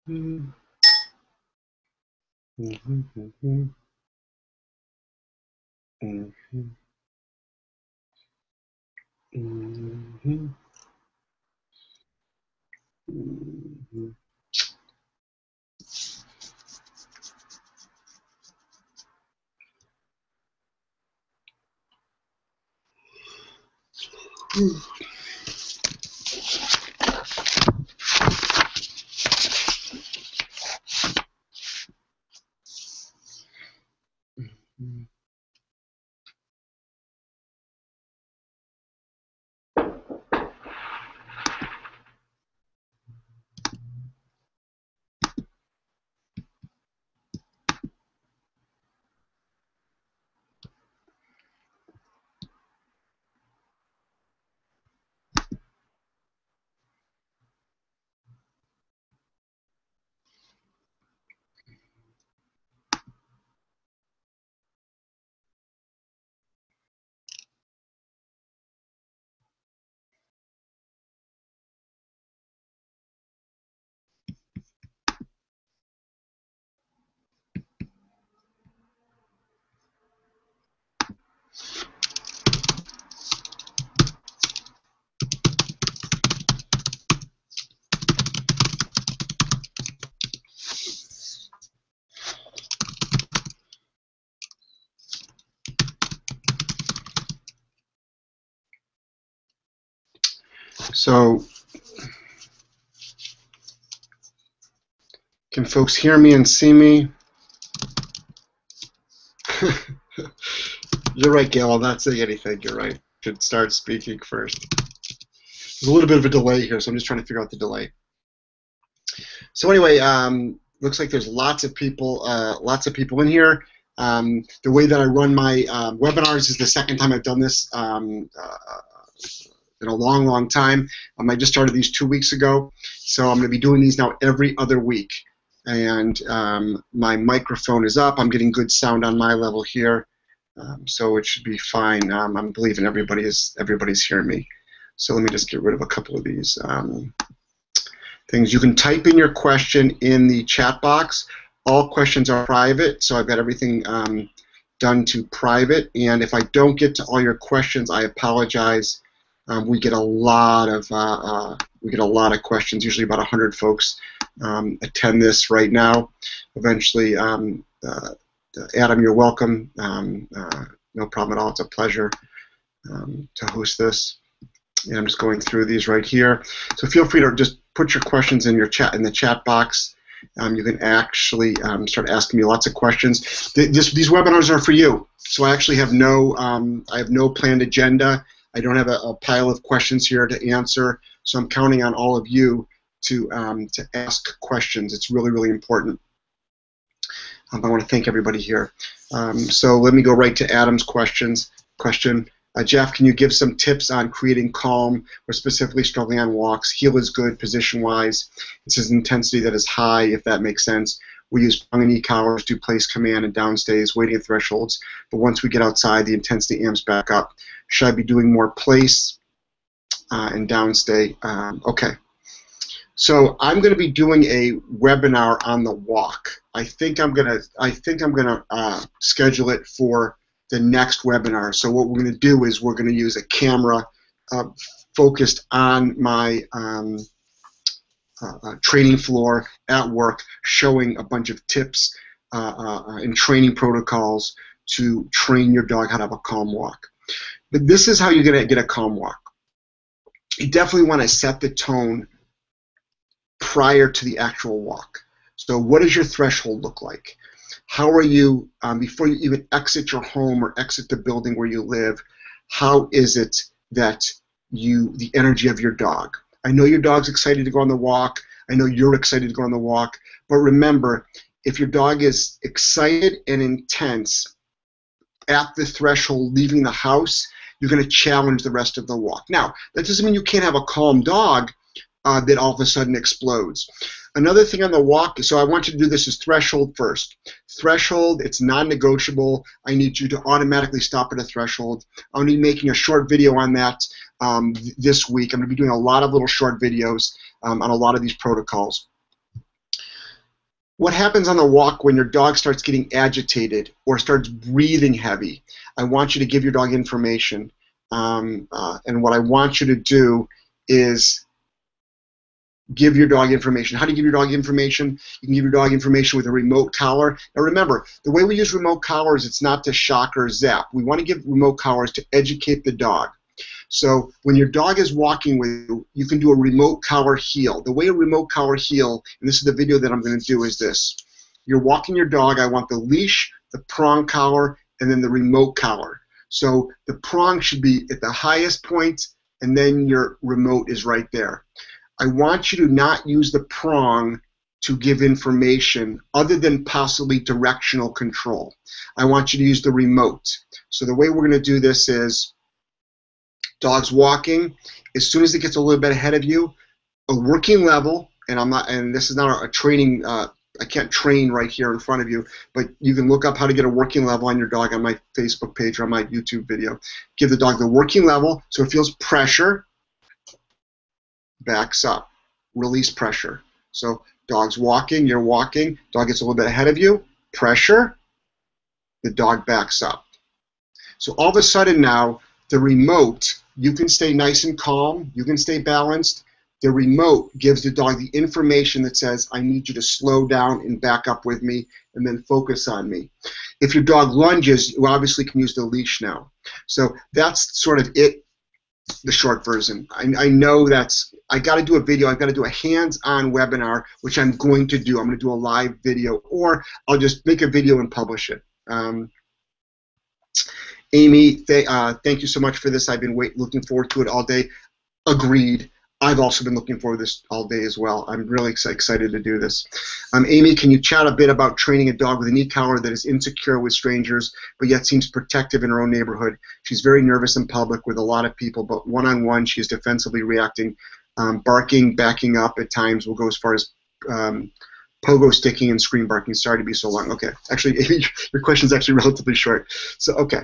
Mhm. So, can folks hear me and see me? You're right, Gail. I'm not saying anything. You're right. Should start speaking first. There's a little bit of a delay here, so I'm just trying to figure out the delay. So anyway, looks like there's lots of people in here. The way that I run my webinars is the second time I've done this in a long, long time. I just started these 2 weeks ago, so I'm going to be doing these now every other week. And my microphone is up. I'm getting good sound on my level here, so it should be fine. I'm believing everybody's hearing me. So let me just get rid of a couple of these things. You can type in your question in the chat box. All questions are private, so I've got everything done to private. And if I don't get to all your questions, I apologize. We get a lot of questions. Usually about 100 folks attend this right now. Eventually, Adam, you're welcome. No problem at all. It's a pleasure to host this. And I'm just going through these right here. So feel free to just put your questions in the chat box. You can actually start asking me lots of questions. These webinars are for you. So I actually have no planned agenda. I don't have a pile of questions here to answer. So I'm counting on all of you to ask questions. It's really, really important. I want to thank everybody here. So let me go right to Adam's question. Jeff, can you give some tips on creating calm? We're specifically struggling on walks. Heel is good position-wise. It says intensity that is high, if that makes sense. We use tongue and knee collars, do place command and downstays, waiting at thresholds. But once we get outside, the intensity amps back up. Should I be doing more place and downstay? Okay. So I'm going to be doing a webinar on the walk. I think I'm gonna schedule it for the next webinar. So what we're going to do is we're going to use a camera focused on my training floor at work, showing a bunch of tips and training protocols to train your dog how to have a calm walk. But this is how you're going to get a calm walk. You definitely want to set the tone prior to the actual walk. So what does your threshold look like? How are you, before you even exit your home or exit the building where you live, how is it that the energy of your dog? I know your dog's excited to go on the walk. I know you're excited to go on the walk. But remember, if your dog is excited and intense at the threshold leaving the house, you're going to challenge the rest of the walk. Now, that doesn't mean you can't have a calm dog that all of a sudden explodes. Another thing on the walk, so I want you to do this as threshold first. Threshold, it's non-negotiable. I need you to automatically stop at a threshold. I'm going to be making a short video on that this week. I'm going to be doing a lot of little short videos on a lot of these protocols. What happens on the walk when your dog starts getting agitated or starts breathing heavy? I want you to give your dog information. And what I want you to do is give your dog information. How do you give your dog information? You can give your dog information with a remote collar. Now remember, the way we use remote collars, it's not to shock or zap. We want to give remote collars to educate the dog. So when your dog is walking with you, you can do a remote collar heel. The way a remote collar heel, and this is the video that I'm going to do, is this. You're walking your dog. I want the leash, the prong collar, and then the remote collar. So the prong should be at the highest point, and then your remote is right there. I want you to not use the prong to give information other than possibly directional control. I want you to use the remote. So the way we're going to do this is dog's walking. As soon as it gets a little bit ahead of you, a working level, and this is not a training, I can't train right here in front of you, but you can look up how to get a working level on your dog on my Facebook page or on my YouTube video. Give the dog the working level so it feels pressure. Backs up, release pressure. So dog's walking, you're walking, dog gets a little bit ahead of you, pressure, the dog backs up. So all of a sudden now, the remote, you can stay nice and calm, you can stay balanced. The remote gives the dog the information that says, I need you to slow down and back up with me and then focus on me. If your dog lunges, you obviously can use the leash now. So that's sort of it. The short version. I know I got to do a video. I've got to do a hands-on webinar, which I'm going to do. I'm going to do a live video, or I'll just make a video and publish it. Amy, thank you so much for this. I've been looking forward to it all day. Agreed. I've also been looking forward to this all day as well. I'm really excited to do this. Amy, can you chat a bit about training a dog with a knee collar that is insecure with strangers, but yet seems protective in her own neighborhood? She's very nervous in public with a lot of people, but one-on-one she is defensively reacting, barking, backing up at times, will go as far as pogo sticking and scream barking. Sorry to be so long. Okay, actually, Amy, your question is actually relatively short. So, okay.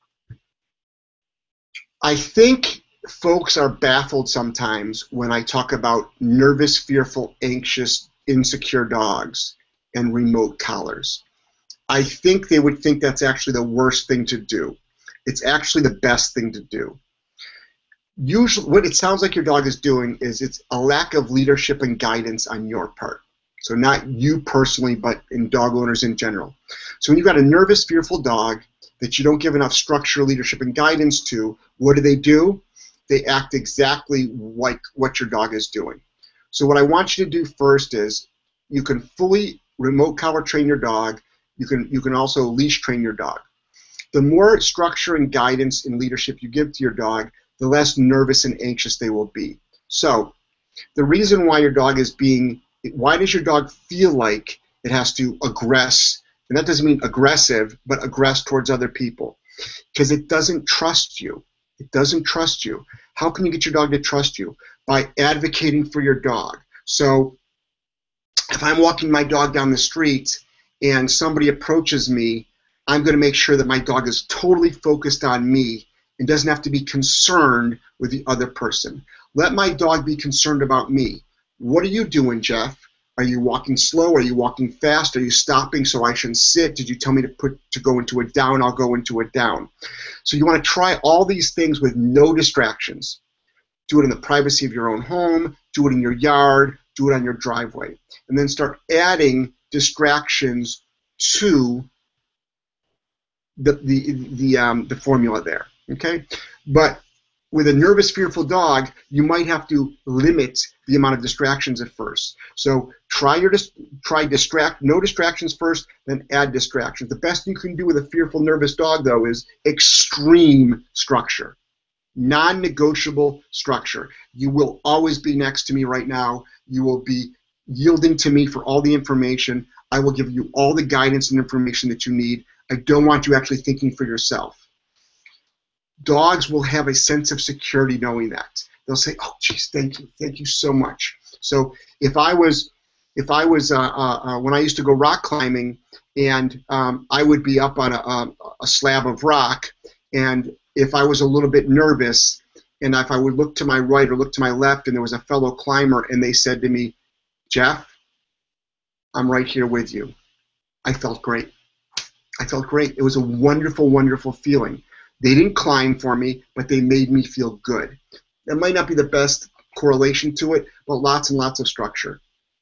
I think folks are baffled sometimes when I talk about nervous, fearful, anxious, insecure dogs and remote collars. I think they would think that's actually the worst thing to do. It's actually the best thing to do. Usually, what it sounds like your dog is doing is it's a lack of leadership and guidance on your part. So not you personally, but in dog owners in general. So when you've got a nervous, fearful dog that you don't give enough structure, leadership, and guidance to, what do? They act exactly like what your dog is doing. So what I want you to do first is you can fully remote collar train your dog. You can also leash train your dog. The more structure and guidance and leadership you give to your dog, the less nervous and anxious they will be. So the reason why your dog is why does your dog feel like it has to aggress? And that doesn't mean aggressive, but aggress towards other people. Because it doesn't trust you. It doesn't trust you. How can you get your dog to trust you? By advocating for your dog. So if I'm walking my dog down the street and somebody approaches me, I'm going to make sure that my dog is totally focused on me and doesn't have to be concerned with the other person. Let my dog be concerned about me. What are you doing, Jeff? Are you walking slow? Are you walking fast? Are you stopping so I shouldn't sit? Did you tell me to go into a down? I'll go into a down. So you want to try all these things with no distractions. Do it in the privacy of your own home. Do it in your yard. Do it on your driveway. And then start adding distractions to the formula there. Okay? But with a nervous, fearful dog, you might have to limit the amount of distractions at first. So try no distractions first, then add distractions. The best you can do with a fearful, nervous dog, though, is extreme structure, non-negotiable structure. You will always be next to me right now. You will be yielding to me for all the information. I will give you all the guidance and information that you need. I don't want you actually thinking for yourself. Dogs will have a sense of security knowing that. They'll say, "Oh, geez, thank you so much." So if I was when I used to go rock climbing, and I would be up on a slab of rock, and if I was a little bit nervous, and if I would look to my right or look to my left, and there was a fellow climber, and they said to me, "Jeff, I'm right here with you. I felt great. I felt great. It was a wonderful, wonderful feeling. They didn't climb for me, but they made me feel good. That might not be the best correlation to it, but lots and lots of structure.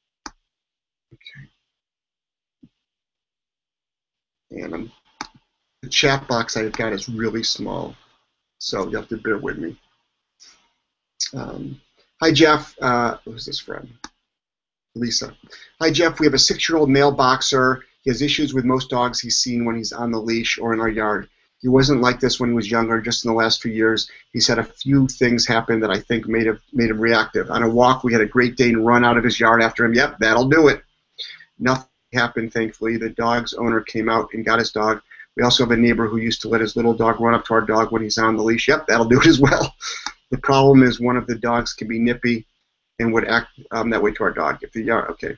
Okay. And the chat box I've got is really small, so you have to bear with me. Hi, Jeff. Who's this from? Lisa. Hi, Jeff. We have a 6-year-old male boxer. He has issues with most dogs he's seen when he's on the leash or in our yard. He wasn't like this when he was younger. Just in the last few years, he's had a few things happen that I think made him reactive. On a walk, we had a Great Dane run out of his yard after him. Yep, that'll do it. Nothing happened, thankfully. The dog's owner came out and got his dog. We also have a neighbor who used to let his little dog run up to our dog when he's on the leash. Yep, that'll do it as well. The problem is one of the dogs can be nippy and would act that way to our dog. If the yard, okay.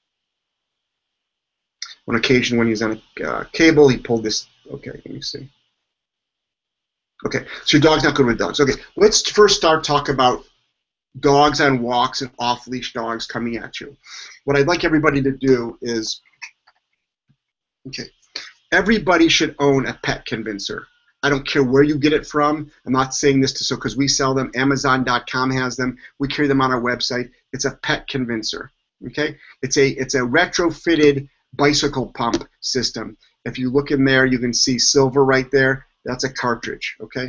On occasion, when he's on a cable, he pulled this. Okay, let me see. Okay, so your dog's not good with dogs. Okay, let's first start talking about dogs on walks and off-leash dogs coming at you. What I'd like everybody to do is, okay, everybody should own a pet convincer. I don't care where you get it from. I'm not saying this because we sell them. Amazon.com has them. We carry them on our website. It's a pet convincer. Okay, it's a retrofitted bicycle pump system. If you look in there, you can see silver right there. That's a cartridge. Okay.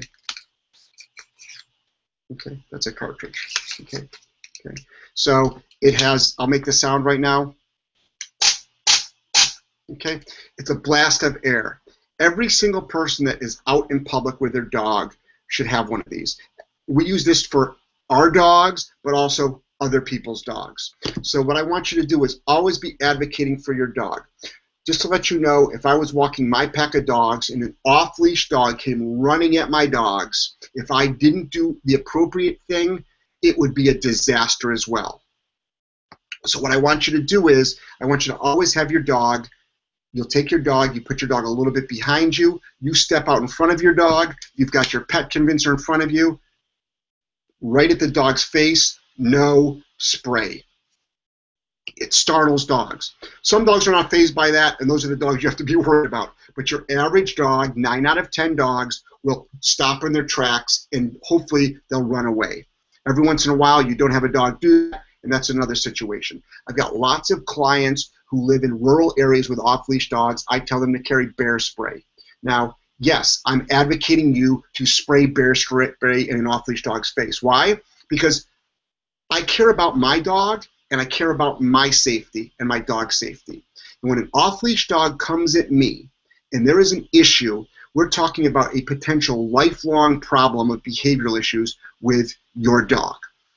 Okay, that's a cartridge. Okay. Okay. So it has. I'll make the sound right now. Okay. It's a blast of air. Every single person that is out in public with their dog should have one of these. We use this for our dogs, but also other people's dogs. So what I want you to do is always be advocating for your dog. Just to let you know, if I was walking my pack of dogs and an off-leash dog came running at my dogs, if I didn't do the appropriate thing, it would be a disaster as well. So what I want you to do is, I want you to always have your dog. You'll take your dog, you put your dog a little bit behind you, you step out in front of your dog, you've got your pet convincer in front of you, right at the dog's face, no spray. It startles dogs. Some dogs are not fazed by that, and those are the dogs you have to be worried about. But your average dog, 9 out of 10 dogs, will stop in their tracks, and hopefully they'll run away. Every once in a while, you don't have a dog do that, and that's another situation. I've got lots of clients who live in rural areas with off-leash dogs. I tell them to carry bear spray. Now, yes, I'm advocating you to spray bear spray in an off-leash dog's face. Why? Because I care about my dog, and I care about my safety and my dog's safety. And when an off-leash dog comes at me and there is an issue, we're talking about a potential lifelong problem of behavioral issues with your dog.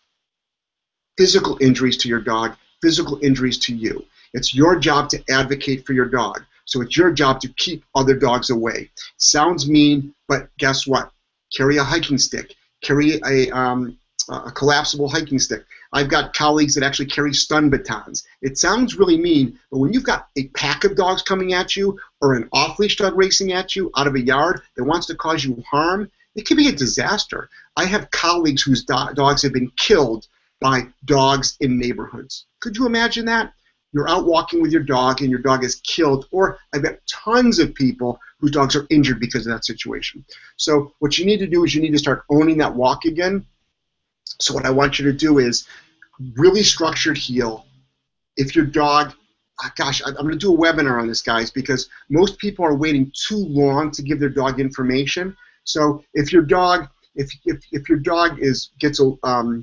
Physical injuries to your dog, physical injuries to you. It's your job to advocate for your dog. So it's your job to keep other dogs away. Sounds mean, but guess what? Carry a hiking stick. Carry a collapsible hiking stick. I've got colleagues that actually carry stun batons. It sounds really mean, but when you've got a pack of dogs coming at you or an off-leash dog racing at you out of a yard that wants to cause you harm, it can be a disaster. I have colleagues whose dogs have been killed by dogs in neighborhoods. Could you imagine that? You're out walking with your dog and your dog is killed, or I've got tons of people whose dogs are injured because of that situation. So what you need to do is you need to start owning that walk again. So what I want you to do is really structured heel. If your dog, gosh, I'm going to do a webinar on this, guys, because most people are waiting too long to give their dog information. So if your dog, if your dog gets a,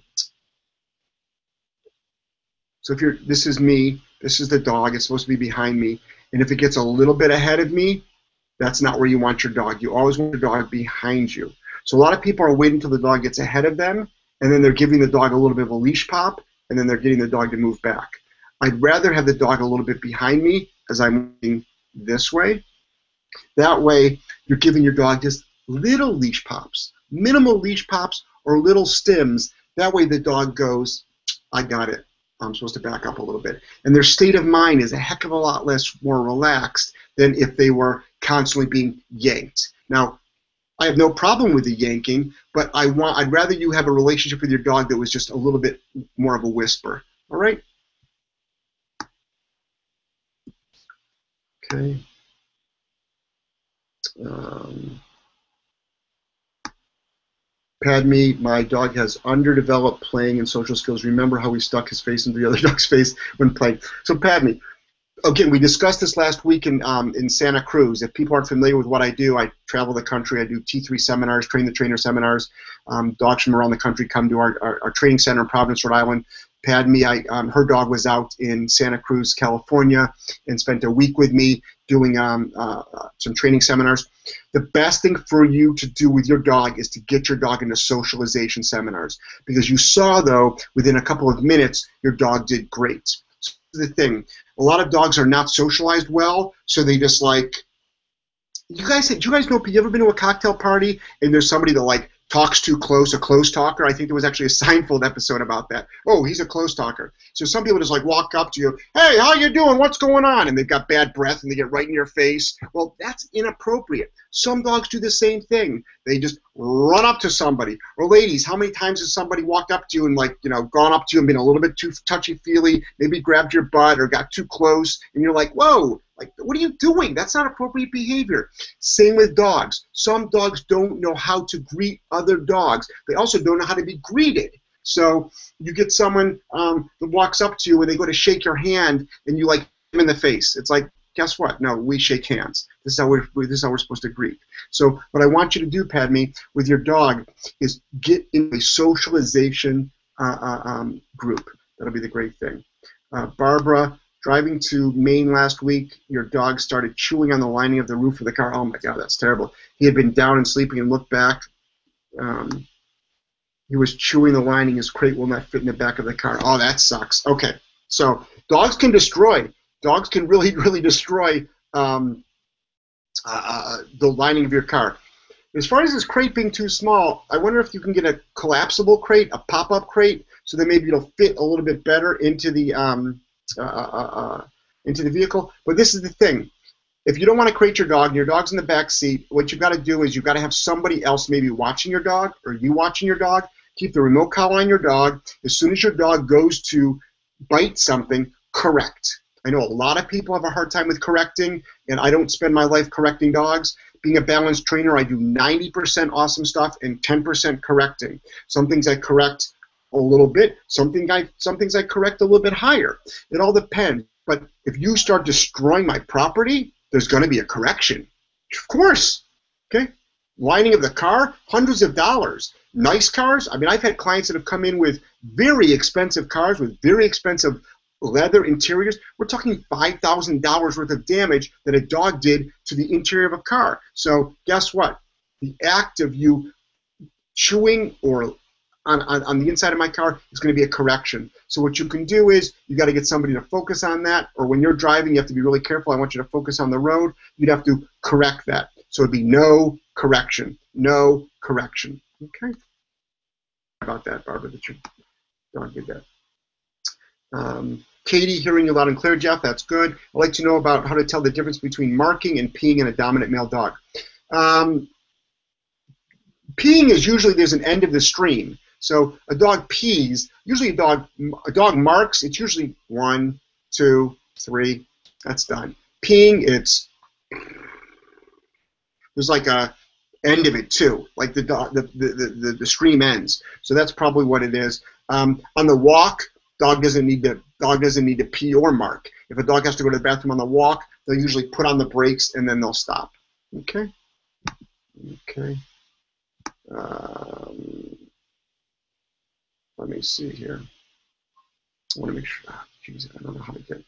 so if you're, this is me, this is the dog, it's supposed to be behind me, and if it gets a little bit ahead of me, that's not where you want your dog. You always want your dog behind you. So a lot of people are waiting until the dog gets ahead of them, and then they're giving the dog a little bit of a leash pop, and then they're getting the dog to move back. I'd rather have the dog a little bit behind me as I'm moving this way. That way, you're giving your dog just little leash pops, minimal leash pops or little stims. That way the dog goes, I got it. I'm supposed to back up a little bit. And their state of mind is a heck of a lot more relaxed than if they were constantly being yanked. Now, I have no problem with the yanking, but I'd rather you have a relationship with your dog that was just a little bit more of a whisper. All right? Okay. Padme, my dog has underdeveloped playing and social skills. Remember how he stuck his face into the other dog's face when playing? So Padme, again, we discussed this last week in Santa Cruz. If people aren't familiar with what I do, I travel the country. I do T3 seminars, train the trainer seminars. Dogs from around the country come to our training center in Providence, Rhode Island. Padme, her dog was out in Santa Cruz, California, and spent a week with me doing some training seminars. The best thing for you to do with your dog is to get your dog into socialization seminars, because you saw, though, within a couple of minutes, your dog did great. So the thing, a lot of dogs are not socialized well, so they just like, do you guys know, you ever been to a cocktail party and there's somebody that like talks too close, a close talker? I think there was actually a Seinfeld episode about that. Oh, he's a close talker. So some people just like walk up to you, hey, how you doing? What's going on? And they've got bad breath and they get right in your face. Well, that's inappropriate. Some dogs do the same thing. They just run up to somebody. Or ladies, how many times has somebody walked up to you and like, you know, gone up to you and been a little bit too touchy-feely, maybe grabbed your butt or got too close, and you're like, whoa, like, what are you doing? That's not appropriate behavior. Same with dogs. Some dogs don't know how to greet other dogs. They also don't know how to be greeted. So you get someone that walks up to you and they go to shake your hand and you like them in the face. It's like, guess what? No, we shake hands. This is how we're supposed to greet. So what I want you to do, Padme, with your dog is get in a socialization group. That'll be the great thing. Barbara, driving to Maine last week, your dog started chewing on the lining of the roof of the car. Oh my God, that's terrible. He had been down and sleeping and looked back. He was chewing the lining. His crate will not fit in the back of the car. Oh, that sucks. Okay, so dogs can destroy. Dogs can really, really destroy the lining of your car. As far as this crate being too small, I wonder if you can get a collapsible crate, a pop-up crate, so that maybe it'll fit a little bit better into the vehicle. But this is the thing. If you don't want to crate your dog and your dog's in the back seat, what you've got to do is you've got to have somebody else maybe watching your dog or you watching your dog. Keep the remote collar on your dog. As soon as your dog goes to bite something, correct. I know a lot of people have a hard time with correcting, and I don't spend my life correcting dogs. Being a balanced trainer, I do 90% awesome stuff and 10% correcting. Some things I correct a little bit. Some things I correct a little bit higher. It all depends. But if you start destroying my property, there's going to be a correction. Of course. Okay? Lining of the car, hundreds of dollars. Nice cars. I mean, I've had clients that have come in with very expensive cars with very expensive leather interiors. We're talking $5,000 worth of damage that a dog did to the interior of a car. So guess what? The act of you chewing or on the inside of my car is going to be a correction. So what you can do is you got to get somebody to focus on that, or when you're driving, you have to be really careful. I want you to focus on the road. You'd have to correct that. So it'd be no correction. No correction. Okay? About that, Barbara, that your dog did that. Katie, hearing you loud and clear, Jeff, that's good. I'd like to know about how to tell the difference between marking and peeing in a dominant male dog. Peeing is usually there's an end of the stream. So a dog pees, usually a dog marks, it's usually 1, 2, 3, that's done. Peeing, there's like a end of it too, like the stream ends. So that's probably what it is. On the walk, dog doesn't need to pee or mark. If a dog has to go to the bathroom on the walk, they'll usually put on the brakes and then they'll stop. Okay. Okay. Let me see here. I want to make sure. Oh, geez, I don't know how to get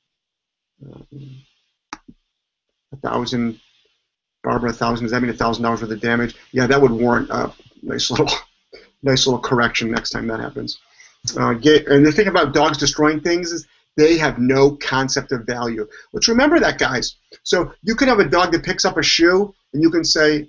1,000. Barbara, 1,000. Does that mean $1,000 worth of damage? Yeah, that would warrant a nice little correction next time that happens. And the thing about dogs destroying things is they have no concept of value. Let's remember that, guys. So you can have a dog that picks up a shoe, and you can say,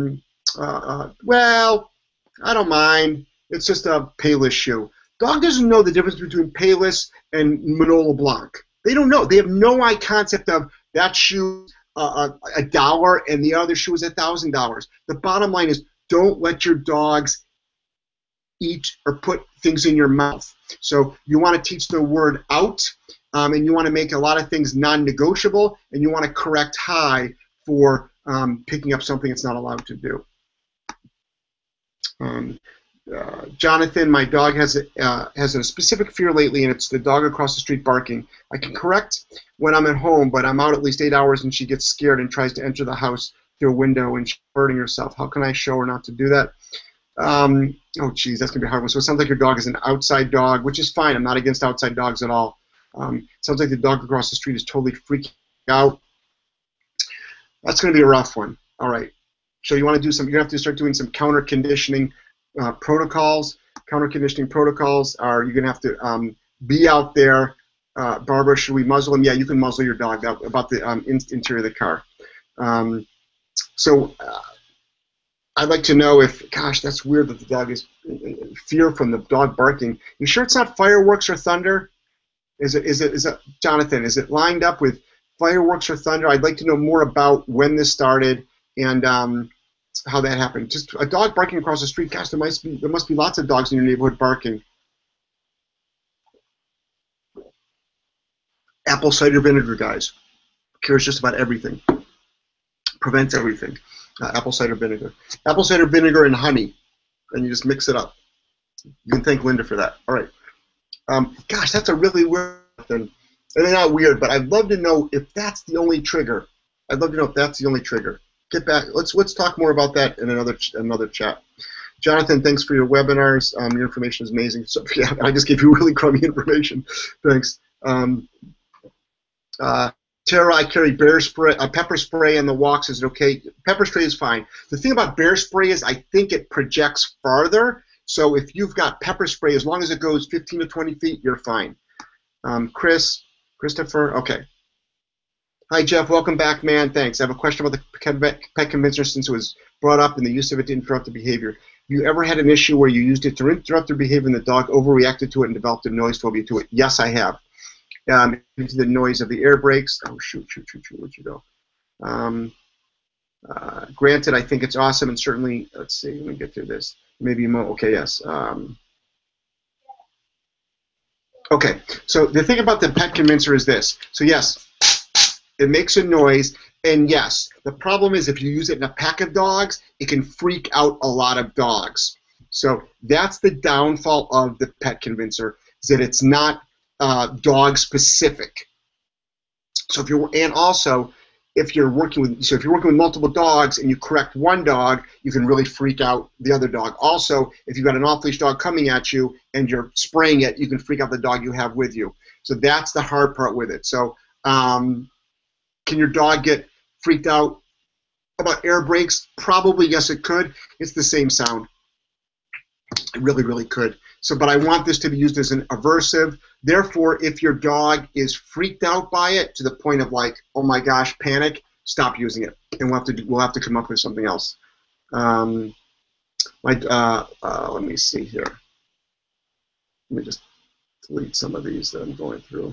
well, I don't mind. It's just a Payless shoe. Dog doesn't know the difference between Payless and Manolo Blahnik. They don't know. They have no concept of that shoe $1 and the other shoe is $1,000. The bottom line is don't let your dogs eat or put things in your mouth. So you want to teach the word out. and you want to make a lot of things non-negotiable, and you want to correct high for picking up something it's not allowed to do. Jonathan, my dog has a specific fear lately, and it's the dog across the street barking. I can correct when I'm at home, but I'm out at least 8 hours, and she gets scared and tries to enter the house through a window, and she's hurting herself. How can I show her not to do that? Oh, geez, that's going to be a hard one. So it sounds like your dog is an outside dog, which is fine. I'm not against outside dogs at all. Sounds like the dog across the street is totally freaking out. That's going to be a rough one. All right. So you want to do some, you're going to have to start doing some counter conditioning protocols. Counter conditioning protocols are you're going to have to be out there. Barbara, should we muzzle him? Yeah, you can muzzle your dog about the interior of the car. I'd like to know if, gosh, that's weird that the dog is in fear from the dog barking. You sure it's not fireworks or thunder? Is it Jonathan? Is it lined up with fireworks or thunder? I'd like to know more about when this started and how that happened. Just a dog barking across the street. Gosh, there must be lots of dogs in your neighborhood barking. Apple cider vinegar, guys. Cures just about everything. Prevents everything. Apple cider vinegar. Apple cider vinegar and honey, and you just mix it up. You can thank Linda for that. All right. Gosh, that's a really weird thing. And they're not weird, but I'd love to know if that's the only trigger. I'd love to know if that's the only trigger. Get back. Let's talk more about that in another chat. Jonathan, thanks for your webinars. Your information is amazing. So yeah, I just gave you really crummy information. Thanks. Tara, I carry bear spray, pepper spray on the walks. Is it okay? Pepper spray is fine. The thing about bear spray is I think it projects farther. So if you've got pepper spray, as long as it goes 15 to 20 feet, you're fine. Christopher, okay. Hi, Jeff. Welcome back, man. Thanks. I have a question about the pet convincer since it was brought up and the use of it to interrupt the behavior. Have you ever had an issue where you used it to interrupt their behavior and the dog overreacted to it and developed a noise phobia to it? Yes, I have. Into the noise of the air brakes. Oh, shoot, where'd you go? Granted, I think it's awesome, and certainly, let's see, let me get through this. Maybe more, okay, yes. Okay, so the thing about the pet convincer is this. So yes, it makes a noise, and yes, the problem is if you use it in a pack of dogs, it can freak out a lot of dogs. So that's the downfall of the pet convincer, is that it's not dog specific. So if you're, and also if you're working with multiple dogs and you correct one dog, you can really freak out the other dog. Also, if you've got an off-leash dog coming at you and you're spraying it, you can freak out the dog you have with you. So that's the hard part with it. So can your dog get freaked out about air brakes? Probably, yes, it could. It's the same sound. It really, really could. So, but I want this to be used as an aversive. Therefore, if your dog is freaked out by it to the point of like, oh my gosh, panic, stop using it, and we'll have to come up with something else. Let me see here. Let me just delete some of these that I'm going through.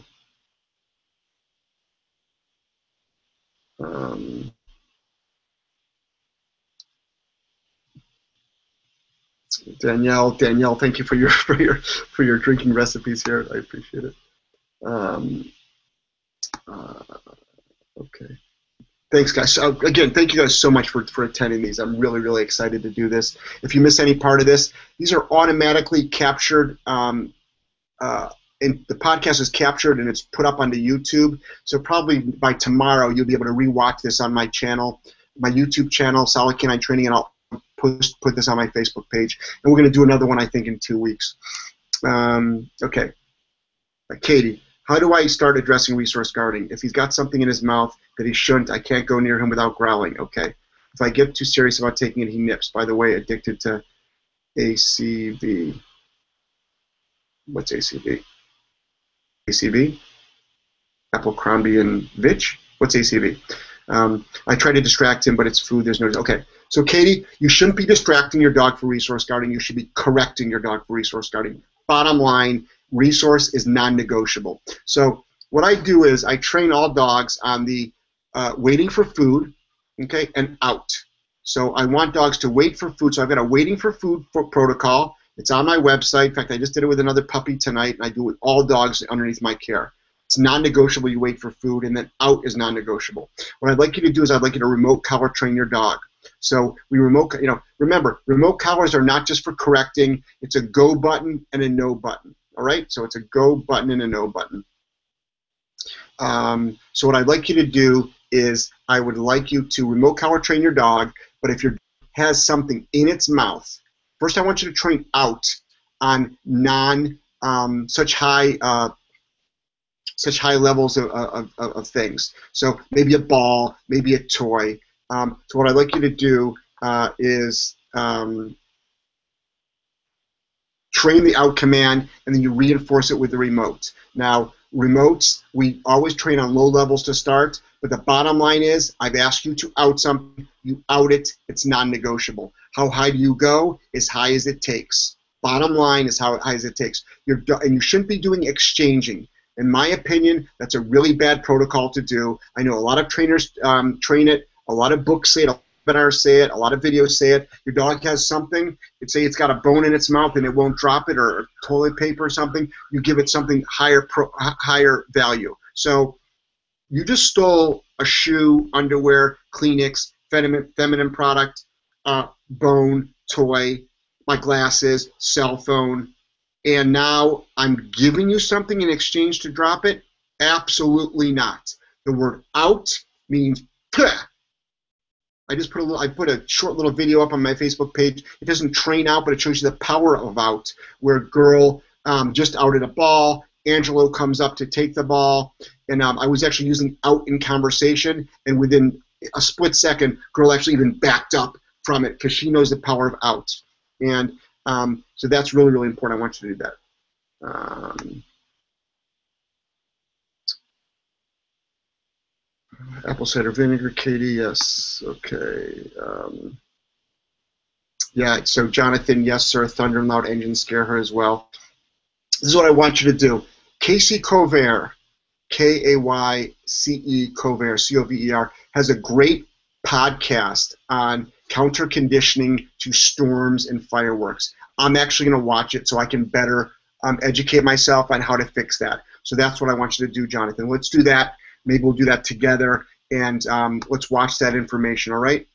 Danielle, thank you for your drinking recipes here. I appreciate it. Okay. Thanks, guys. So, again, thank you guys so much for attending these. I'm really, really excited to do this. If you miss any part of this, these are automatically captured. And the podcast is captured and it's put up onto YouTube. So probably by tomorrow you'll be able to rewatch this on my channel, my YouTube channel, Solid Canine Training, and I'll put this on my Facebook page. And we're going to do another one, I think, in 2 weeks. Okay. Katie, how do I start addressing resource guarding? If he's got something in his mouth that he shouldn't, I can't go near him without growling. Okay. If I get too serious about taking it, he nips. By the way, addicted to ACV. What's ACV? ACV? Abercrombie and Vitch? What's ACV? I try to distract him, but it's food. There's no... Okay. So, Katie, you shouldn't be distracting your dog for resource guarding. You should be correcting your dog for resource guarding. Bottom line, resource is non-negotiable. So what I do is I train all dogs on the waiting for food, okay, and out. So I want dogs to wait for food. So I've got a waiting for food protocol. It's on my website. In fact, I just did it with another puppy tonight, and I do it with all dogs underneath my care. It's non-negotiable. You wait for food, and then out is non-negotiable. What I'd like you to do is I'd like you to remote collar train your dog. So we remote, remember, remote collars are not just for correcting. It's a go button and a no button. All right, so it's a go button and a no button. So what I'd like you to do is I would like you to remote collar train your dog, but if your dog has something in its mouth, first I want you to train out on such high levels of things. So maybe a ball, maybe a toy. So what I'd like you to do is train the out command, and then you reinforce it with the remote. Now, remotes, we always train on low levels to start, but the bottom line is I've asked you to out something, you out it, it's non-negotiable. How high do you go? As high as it takes. Bottom line is how high as it takes. And you shouldn't be doing exchanging. In my opinion, that's a really bad protocol to do. I know a lot of trainers train it, a lot of books say it, a lot of webinars say it, a lot of videos say it. Your dog has something, say it's got a bone in its mouth and it won't drop it, or toilet paper or something, you give it something higher value. So you just stole a shoe, underwear, Kleenex, feminine product, bone, toy, my glasses, cell phone, and now I'm giving you something in exchange to drop it? Absolutely not. The word out means Pah! I put a short little video up on my Facebook page. It doesn't train out, but it shows you the power of out, where a girl just outed a ball. Angelo comes up to take the ball, and I was actually using out in conversation, and within a split second, girl actually even backed up from it because she knows the power of out. And so that's really, really important. I want you to do that. Apple cider vinegar, Katie, yes. Okay. Yeah, so Jonathan, yes, sir. Thunder and loud engines scare her as well. This is what I want you to do. Casey Cover, K-A-Y-C-E, Cover, C-O-V-E-R, has a great podcast on counter conditioning to storms and fireworks. I'm actually going to watch it so I can better educate myself on how to fix that. So that's what I want you to do, Jonathan. Let's do that. Maybe we'll do that together, and let's watch that information, all right?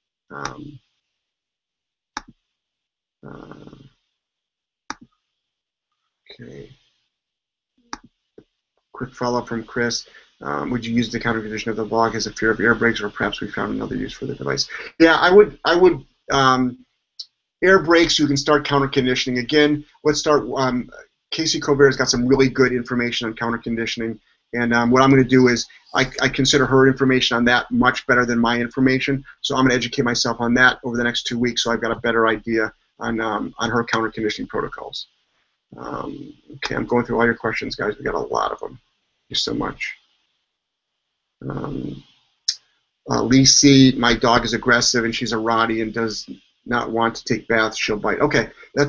Okay. Quick follow-up from Chris. Would you use the counter condition of the log as a fear of air brakes, or perhaps we found another use for the device? Yeah, I would air brakes, you can start counter conditioning. Again, let's start, Casey Cover's got some really good information on counter conditioning, and what I'm going to do is I consider her information on that much better than my information, so I'm going to educate myself on that over the next 2 weeks so I've got a better idea on her counter conditioning protocols. Okay, I'm going through all your questions, guys. We got a lot of them. Thank you so much. Lee C, my dog is aggressive and she's a Rottie and does not want to take baths. She'll bite. Okay,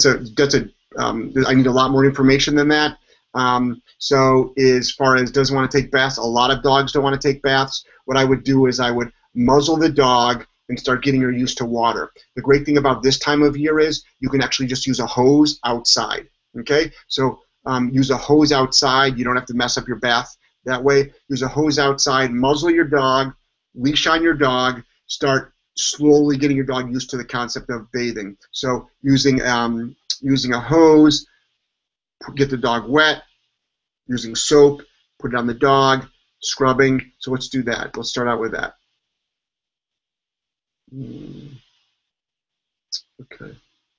I need a lot more information than that. So as far as doesn't want to take baths, a lot of dogs don't want to take baths. What I would do is I would muzzle the dog and start getting her used to water. The great thing about this time of year is you can actually just use a hose outside. Okay, so use a hose outside. You don't have to mess up your bath that way. Use a hose outside, muzzle your dog, leash on your dog, start slowly getting your dog used to the concept of bathing. So using a hose, get the dog wet, using soap, put it on the dog, scrubbing. So let's do that. Let's start out with that. Okay.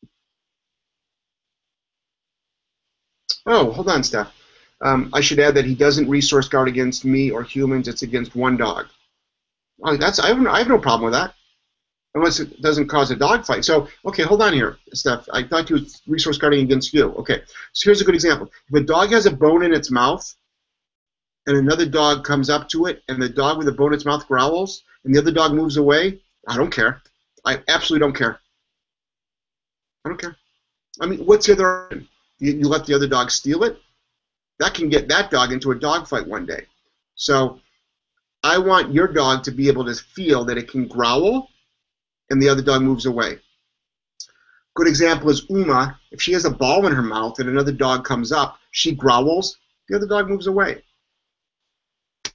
Oh, hold on, Steph. I should add that he doesn't resource guard against me or humans. It's against one dog. I have no problem with that, unless it doesn't cause a dog fight. So, okay, hold on here, Steph. I thought you was resource guarding against you. Okay, so here's a good example. If a dog has a bone in its mouth, and another dog comes up to it, and the dog with the bone in its mouth growls, and the other dog moves away, I don't care. I absolutely don't care. I don't care. I mean, what's the other option? You let the other dog steal it? That can get that dog into a dog fight one day. So I want your dog to be able to feel that it can growl and the other dog moves away. Good example is Uma. If she has a ball in her mouth and another dog comes up, she growls, the other dog moves away.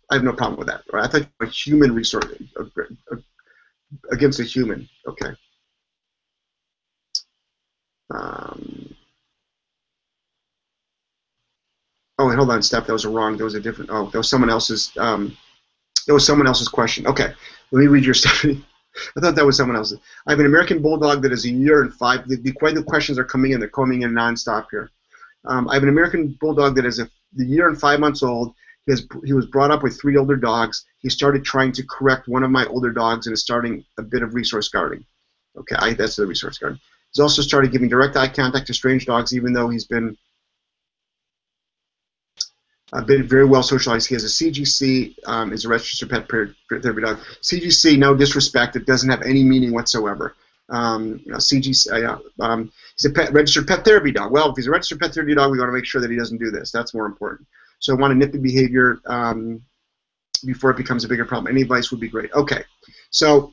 I have no problem with that. Right? I think a human resource against a human. Okay. Oh, hold on, Steph. That was wrong. That was a different. Oh, that was someone else's. That was someone else's question. Okay, let me read your stuff. I thought that was someone else's. I have an American Bulldog that is a year and 5. The questions are coming in. They're coming in nonstop here. I have an American Bulldog that is the year and 5 months old. He was brought up with 3 older dogs. He started trying to correct one of my older dogs and is starting a bit of resource guarding. Okay, that's the resource guarding. He's also started giving direct eye contact to strange dogs, even though he's been very well socialized. He has a CGC, is a registered pet therapy dog. CGC, no disrespect, it doesn't have any meaning whatsoever. CGC, he's a registered pet therapy dog. Well, if he's a registered pet therapy dog, we want to make sure that he doesn't do this. That's more important. So I want to nip the behavior before it becomes a bigger problem. Any advice would be great. Okay, so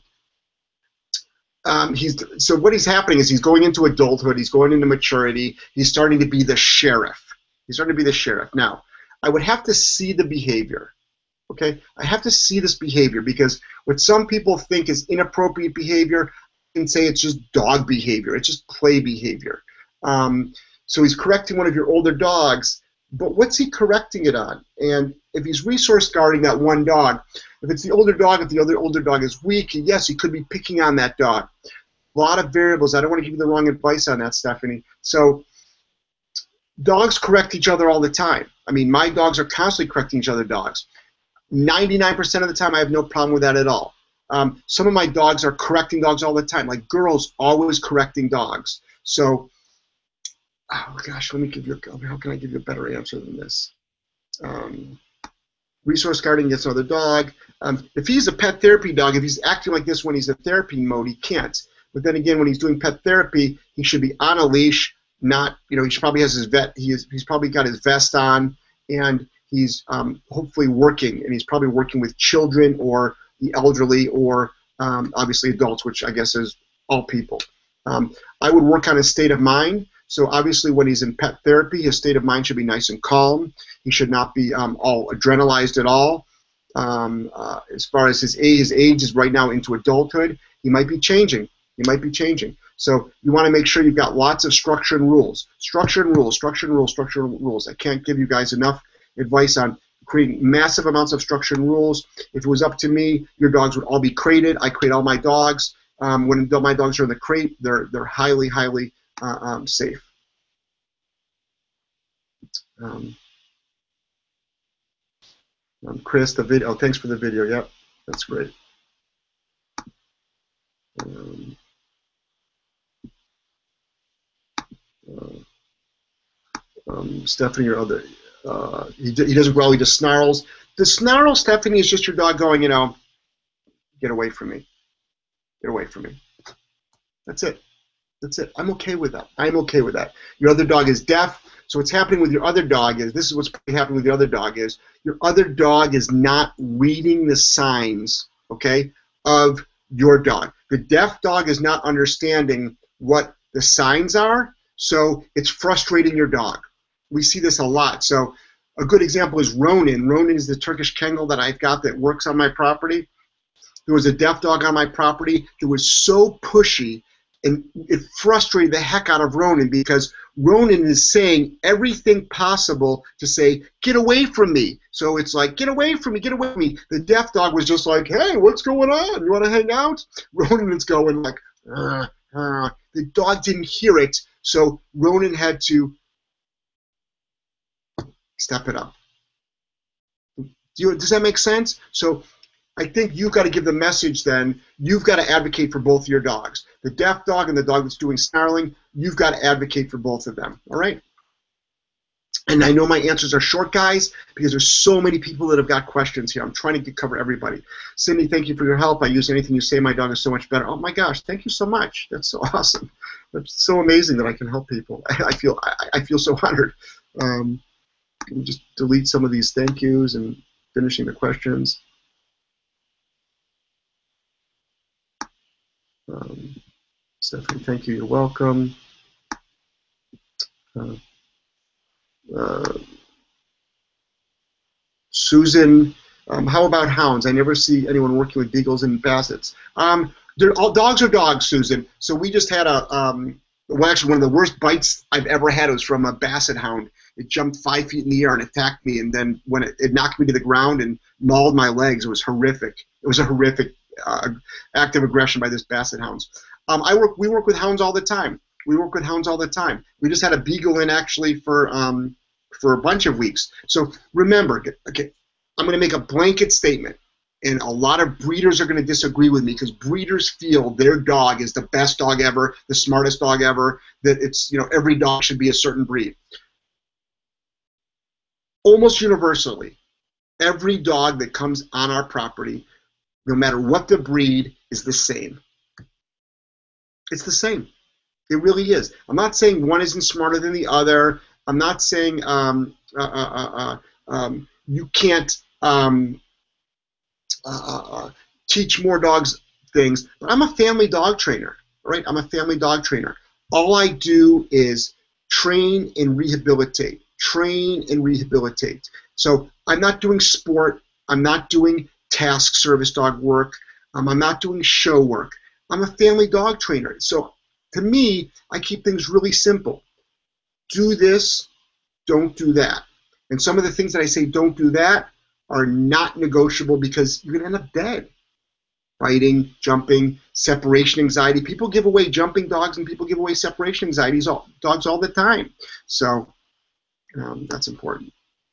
what is happening is he's going into adulthood. He's going into maturity. He's starting to be the sheriff. He's starting to be the sheriff now. I would have to see the behavior, okay? I have to see this behavior because what some people think is inappropriate behavior, I can say it's just dog behavior. It's just play behavior. So he's correcting one of your older dogs, but what's he correcting it on? And if he's resource guarding that one dog, if it's the older dog, if the other older dog is weak, yes, he could be picking on that dog. A lot of variables. I don't want to give you the wrong advice on that, Stephanie. So dogs correct each other all the time. I mean, my dogs are constantly correcting each other dogs. 99% of the time, I have no problem with that at all. Some of my dogs are correcting dogs all the time, like girls always correcting dogs. So, oh gosh, let me give you, how can I give you a better answer than this? Resource guarding gets another dog. If he's a pet therapy dog, if he's acting like this when he's in therapy mode, he can't. But then again, when he's doing pet therapy, he should be on a leash. Not, he probably has his he's probably got his vest on, and he's hopefully working, and he's probably working with children or the elderly or obviously adults, which I guess is all people. I would work on his state of mind. So obviously when he's in pet therapy, his state of mind should be nice and calm. He should not be all adrenalized at all. As far as his age is right now into adulthood, he might be changing. He might be changing. So you want to make sure you've got lots of structure and rules. Structure and rules, structure and rules, structure and rules. I can't give you guys enough advice on creating massive amounts of structure and rules. If it was up to me, your dogs would all be crated. I crate all my dogs. When my dogs are in the crate, they're highly, highly safe. Chris, the video. Oh, thanks for the video. Yep, that's great. Stephanie, your other, he doesn't growl, he just snarls. The snarl, Stephanie, is just your dog going, get away from me. Get away from me. That's it. That's it. I'm okay with that. I'm okay with that. Your other dog is deaf, so what's happening with your other dog is, this is what's happening with your other dog is, your other dog is not reading the signs, okay, of your dog. The deaf dog is not understanding what the signs are, so it's frustrating your dog. We see this a lot. So a good example is Ronin. Ronin is the Turkish Kennel that I've got that works on my property. There was a deaf dog on my property. It was so pushy, and it frustrated the heck out of Ronin because Ronin is saying everything possible to say, get away from me. So it's like, get away from me, get away from me. The deaf dog was just like, hey, what's going on? You want to hang out? Ronin is going like, The dog didn't hear it, so Ronin had to step it up. Does that make sense? So I think you've got to give the message then. You've got to advocate for both of your dogs. The deaf dog and the dog that's doing snarling, you've got to advocate for both of them. All right? And I know my answers are short, guys, because there's so many people that have got questions here. I'm trying to cover everybody. Cindy, thank you for your help. I use anything you say. My dog is so much better. Oh, my gosh. Thank you so much. That's so awesome. That's so amazing that I can help people. I feel so honored. Let me just delete some of these thank yous and finishing the questions. Stephanie, thank you. You're welcome. Susan, How about hounds? I never see anyone working with beagles and bassets. Dogs are dogs, Susan. So we just had well, actually, one of the worst bites I've ever had was from a basset hound. It jumped 5 feet in the air and attacked me, and then when it knocked me to the ground and mauled my legs, it was horrific. It was a horrific act of aggression by this basset hounds. We work with hounds all the time. We work with hounds all the time. We just had a beagle in actually for a bunch of weeks. So remember, okay, I'm going to make a blanket statement. And a lot of breeders are going to disagree with me because breeders feel their dog is the best dog ever, the smartest dog ever, that it's, every dog should be a certain breed. Almost universally, every dog that comes on our property, no matter what the breed, is the same. It's the same. It really is. I'm not saying one isn't smarter than the other. I'm not saying you can't teach more dogs things, but I'm a family dog trainer, right? I'm a family dog trainer. All I do is train and rehabilitate, train and rehabilitate. So I'm not doing sport. I'm not doing task service dog work. I'm not doing show work. I'm a family dog trainer. So to me, I keep things really simple. Do this, don't do that. And some of the things that I say don't do that are not negotiable because you're going to end up dead. Biting, jumping, separation anxiety. People give away jumping dogs and people give away separation anxieties dogs all the time. So that's important.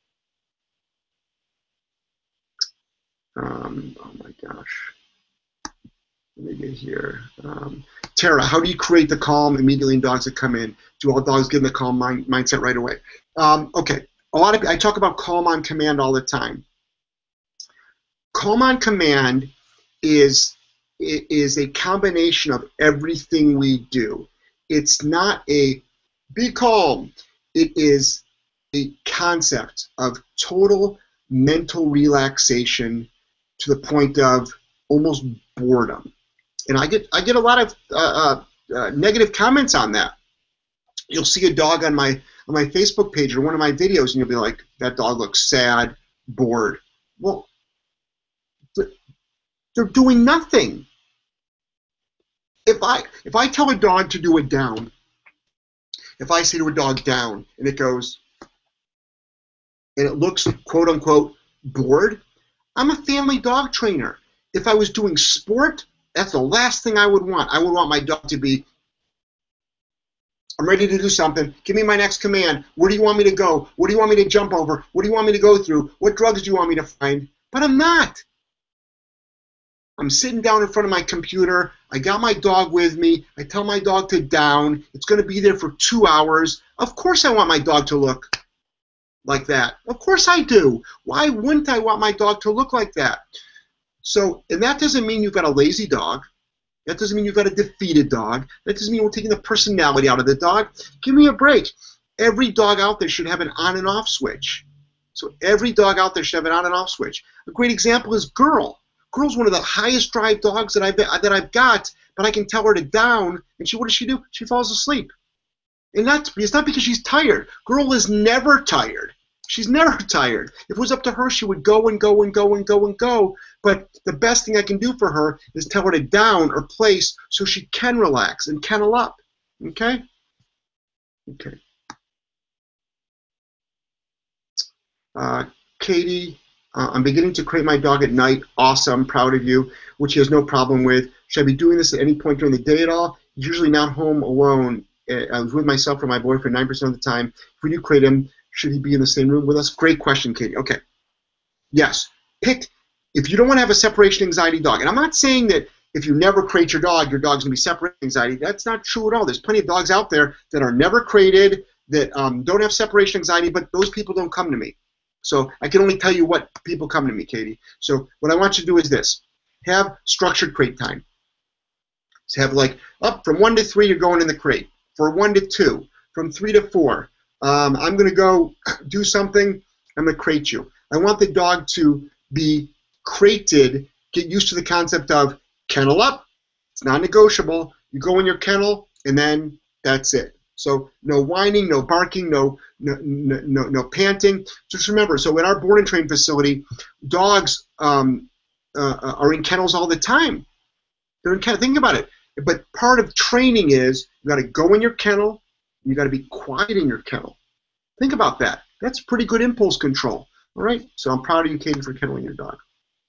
Oh my gosh. Let me get here. Tara, how do you create the calm immediately in dogs that come in? Do all dogs get in the calm mindset right away? Okay. I talk about calm on command all the time. Calm on command is a combination of everything we do. It's not a be calm. It is a concept of total mental relaxation to the point of almost boredom. And I get a lot of negative comments on that. You'll see a dog on my Facebook page or one of my videos, and you'll be like, "That dog looks sad, bored." Well, they're doing nothing. If I tell a dog to do a down, if I say to a dog down, and it goes, and it looks quote unquote bored, I'm a family dog trainer. If I was doing sport, that's the last thing I would want. I would want my dog to be, I'm ready to do something. Give me my next command. Where do you want me to go? What do you want me to jump over? What do you want me to go through? What drugs do you want me to find? But I'm not. I'm sitting down in front of my computer. I got my dog with me. I tell my dog to down. It's going to be there for 2 hours. Of course I want my dog to look like that. Of course I do. Why wouldn't I want my dog to look like that? So, and that doesn't mean you've got a lazy dog. That doesn't mean you've got a defeated dog. That doesn't mean we're taking the personality out of the dog. Give me a break. Every dog out there should have an on and off switch. So every dog out there should have an on and off switch. A great example is Girl. Girl's one of the highest drive dogs that I've got, but I can tell her to down, and what does she do? She falls asleep. And it's not because she's tired. Girl is never tired. She's never tired. If it was up to her, she would go and go and go and go and go. But the best thing I can do for her is tell her to down or place so she can relax and kennel up. Okay? Okay. Katie, I'm beginning to crate my dog at night. Awesome. Proud of you, which he has no problem with. Should I be doing this at any point during the day at all? Usually not home alone. I was with myself or my boyfriend 9% of the time. If we do crate him, should he be in the same room with us? Great question, Katie. Okay. Yes. If you don't want to have a separation anxiety dog, and I'm not saying that if you never crate your dog's going to be separation anxiety. That's not true at all. There's plenty of dogs out there that are never crated, that don't have separation anxiety, but those people don't come to me. So I can only tell you what people come to me, Katie. So what I want you to do is this. Have structured crate time. So have like up from 1 to 3, you're going in the crate. For 1 to 2, from 3 to 4, I'm going to go do something. I'm going to crate you. I want the dog to be crated, get used to the concept of kennel up. It's non-negotiable. You go in your kennel, and then that's it. So no whining, no barking, no panting. Just remember, so in our board and train facility, dogs are in kennels all the time. They're in kennels. Think about it. But part of training is you got to go in your kennel. You got to be quiet in your kennel. Think about that. That's pretty good impulse control. All right. So I'm proud of you, Katie, for kenneling your dog.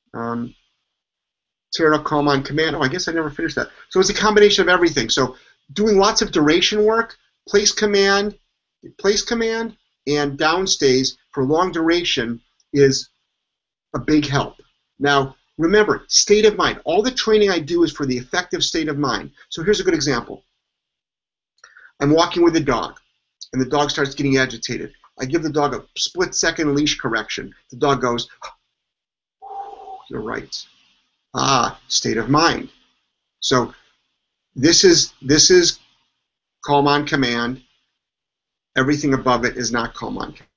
Tear up, calm on command. Oh, I guess I never finished that. So it's a combination of everything. So doing lots of duration work, place command, and down stays for long duration is a big help. Now, remember, state of mind. All the training I do is for the effective state of mind. So here's a good example. I'm walking with a dog, and the dog starts getting agitated. I give the dog a split-second leash correction. The dog goes, "You're right." Ah, state of mind. So this is calm on command. Everything above it is not calm on command.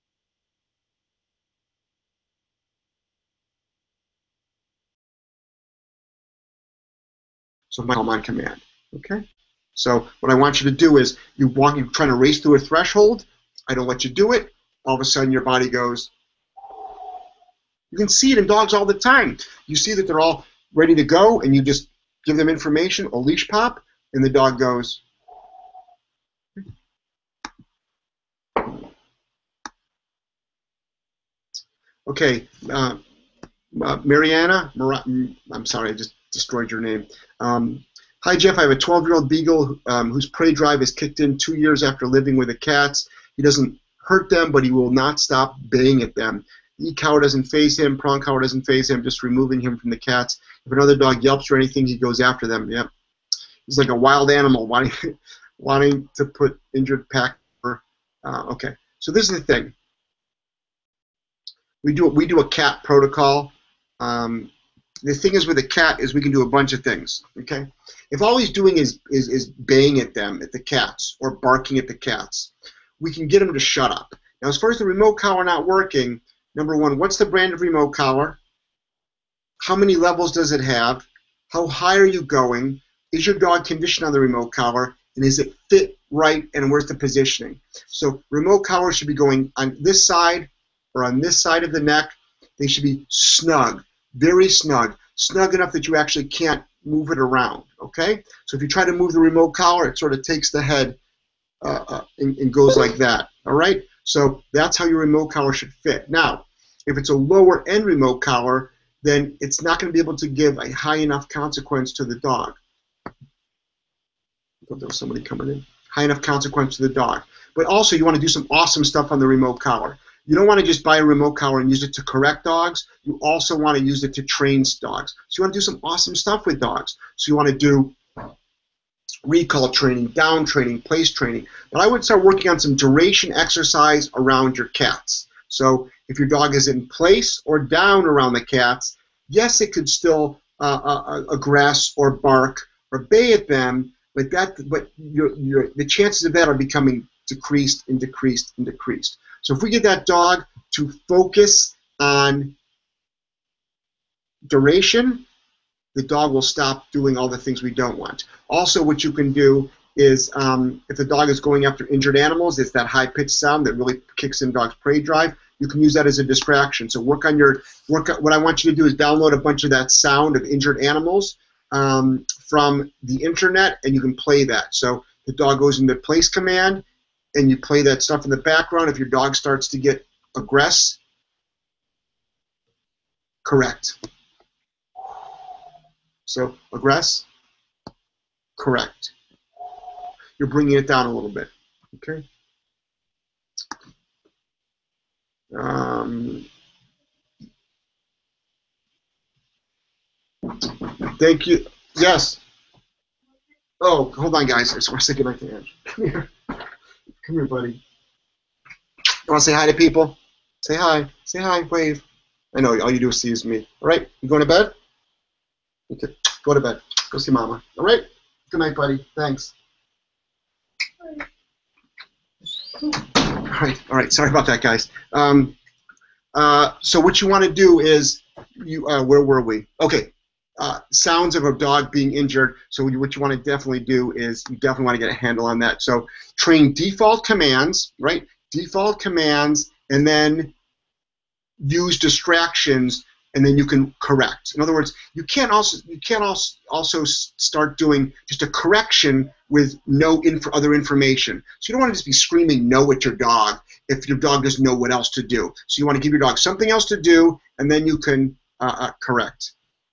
So calm on command. Okay? So what I want you to do is you're trying to race through a threshold. I don't let you do it. All of a sudden your body goes. You can see it in dogs all the time. You see that they're all ready to go, and you just give them information, a leash pop, and the dog goes. Okay, Mariana, I'm sorry, I just destroyed your name. Hi, Jeff. I have a 12-year-old beagle whose prey drive is kicked in 2 years after living with the cats. He doesn't hurt them, but he will not stop baying at them. E-cow doesn't faze him, prong cow doesn't faze him, just removing him from the cats. If another dog yelps or anything, he goes after them. Yep. He's like a wild animal wanting to put injured pack. Okay, so this is the thing. We do a cat protocol. The thing is with a cat is we can do a bunch of things. Okay, if all he's doing is baying at them, at the cats, or barking at the cats, we can get him to shut up. Now, as far as the remote collar not working, number one, what's the brand of remote collar? How many levels does it have? How high are you going? Is your dog conditioned on the remote collar? And is it fit right? And where's the positioning? So remote collar should be going on this side or on this side of the neck. They should be snug, very snug, snug enough that you actually can't move it around. Okay? So if you try to move the remote collar, it sort of takes the head and goes like that. All right? So that's how your remote collar should fit. Now, if it's a lower end remote collar, then it's not going to be able to give a high enough consequence to the dog. I thought there was somebody coming in. High enough consequence to the dog. But also, you want to do some awesome stuff on the remote collar. You don't want to just buy a remote collar and use it to correct dogs. You also want to use it to train dogs. So you want to do some awesome stuff with dogs. So you want to do recall training, down training, place training. But I would start working on some duration exercise around your cats. So if your dog is in place or down around the cats, yes, it could still aggress or bark or bay at them, but the chances of that are becoming decreased and decreased and decreased. So if we get that dog to focus on duration, the dog will stop doing all the things we don't want. Also, what you can do is if the dog is going after injured animals, it's that high-pitched sound that really kicks in dog's prey drive. You can use that as a distraction. So what I want you to do is download a bunch of that sound of injured animals from the internet, and you can play that. So the dog goes into place command, and you play that stuff in the background. If your dog starts to get aggressive, correct. So aggress, correct. You're bringing it down a little bit, okay? Thank you. Yes. Oh, hold on, guys. I just want to say goodnight to Ange. Come here. Come here, buddy. You want to say hi to people? Say hi. Say hi. Wave. I know all you do is see is me. All right. You going to bed? Okay. Go to bed. Go see Mama. All right. Good night, buddy. Thanks. All right. Sorry about that, guys. So what you want to do is, where were we? Okay. sounds of a dog being injured. So what you want to definitely do is you definitely want to get a handle on that. So train default commands, right? Default commands, and then use distractions, and then you can correct. In other words, you can't also start doing just a correction with no other information. So you don't want to just be screaming no at your dog if your dog doesn't know what else to do. So you want to give your dog something else to do, and then you can correct.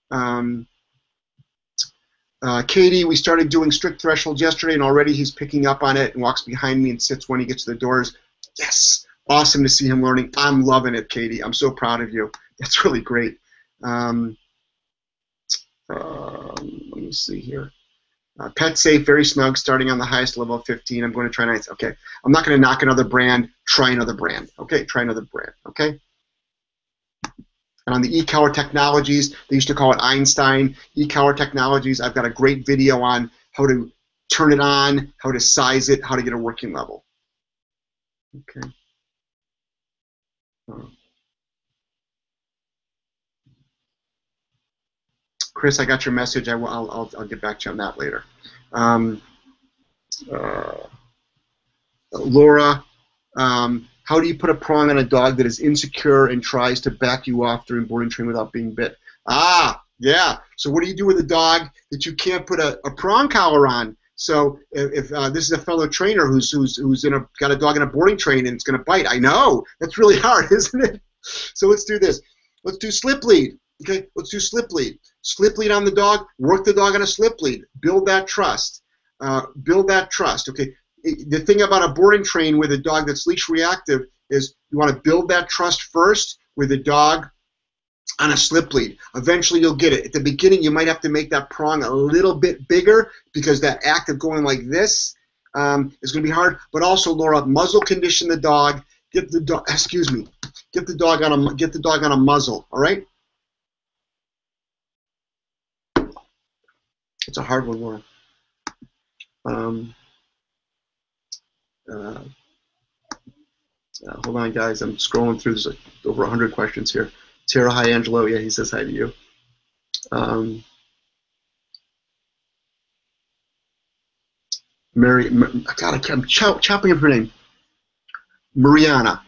Katie, we started doing strict thresholds yesterday, and already he's picking up on it and walks behind me and sits when he gets to the doors. Yes, awesome to see him learning. I'm loving it, Katie. I'm so proud of you. That's really great. Let me see here. Pet safe, very snug, starting on the highest level of 15. I'm going to try 9. Okay, I'm not going to knock another brand. Try another brand. Okay, try another brand. Okay. And on the e-collar technologies, they used to call it Einstein. E-collar technologies, I've got a great video on how to turn it on, how to size it, how to get a working level. Okay. Chris, I got your message. I'll get back to you on that later. Laura, how do you put a prong on a dog that is insecure and tries to back you off during boarding training without being bit? Ah, yeah. So what do you do with a dog that you can't put a prong collar on? So if this is a fellow trainer who's got a dog in a boarding train and it's going to bite, I know that's really hard, isn't it? So let's do this. Let's do slip lead. Okay, let's do slip lead. Slip lead on the dog. Work the dog on a slip lead. Build that trust. Build that trust. Okay. The thing about a boarding train with a dog that's leash reactive is you want to build that trust first with a dog on a slip lead. Eventually you'll get it. At the beginning you might have to make that prong a little bit bigger because that act of going like this is going to be hard. But also, Laura, muzzle condition the dog. Get the dog. Excuse me. Get the dog on a muzzle. All right. It's a hard one, Laura. Hold on, guys. I'm scrolling through. There's over 100 questions here. Tara, hi, Angelo. Yeah, he says hi to you. Mary, God, I'm chopping up her name. Mariana.